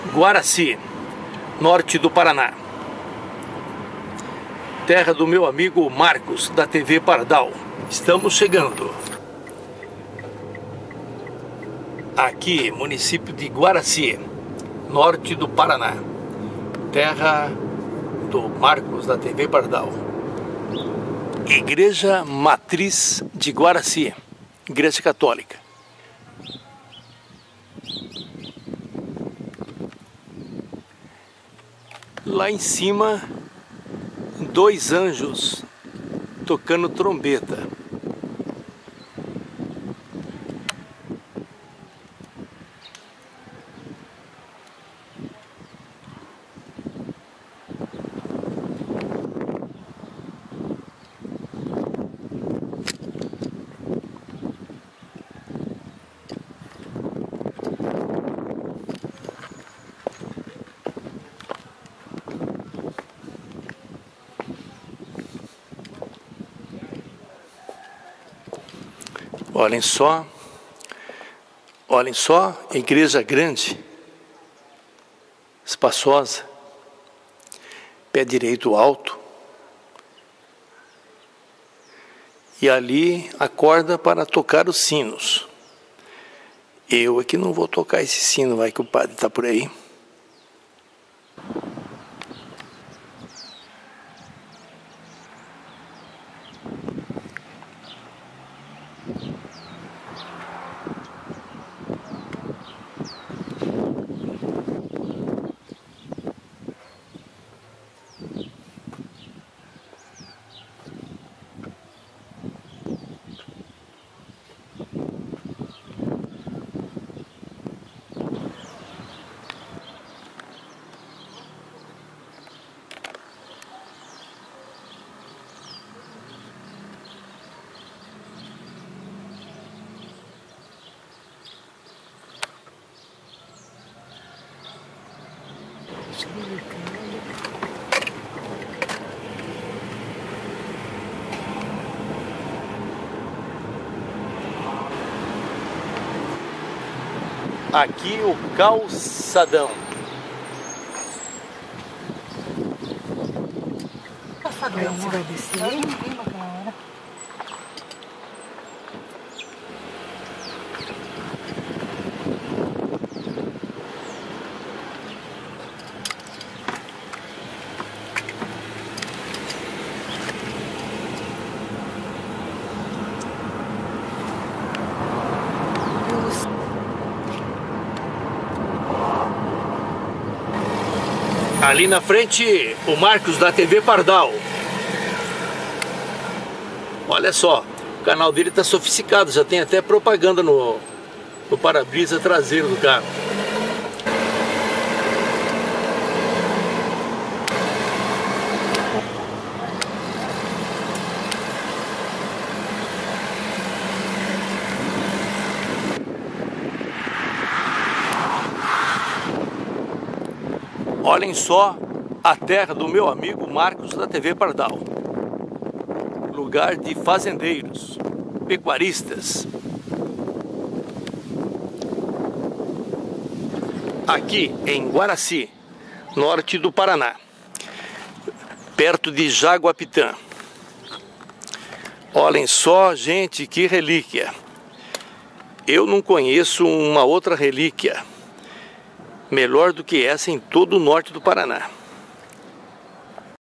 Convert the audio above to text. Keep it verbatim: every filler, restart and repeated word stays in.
Guaraci, norte do Paraná. Terra do meu amigo Marcos, da T V Pardal. Estamos chegando. Aqui, município de Guaraci, norte do Paraná. Terra do Marcos, da T V Pardal. Igreja Matriz de Guaraci, Igreja Católica. Lá em cima, dois anjos tocando trombeta. Olhem só, olhem só, igreja grande, espaçosa, pé direito alto, e ali a corda para tocar os sinos. Eu aqui não vou tocar esse sino, vai que o padre está por aí. Aqui o calçadão. Calçadão, você vai descer aí? Ali na frente, o Marcos da T V Pardal. Olha só, o canal dele está sofisticado, já tem até propaganda no, no para-brisa traseiro do carro. Olhem só a terra do meu amigo Marcos da T V Pardal. Lugar de fazendeiros, pecuaristas. Aqui em Guaraci, norte do Paraná, perto de Jaguapitã. Olhem só, gente, que relíquia. Eu não conheço uma outra relíquia melhor do que essa em todo o norte do Paraná.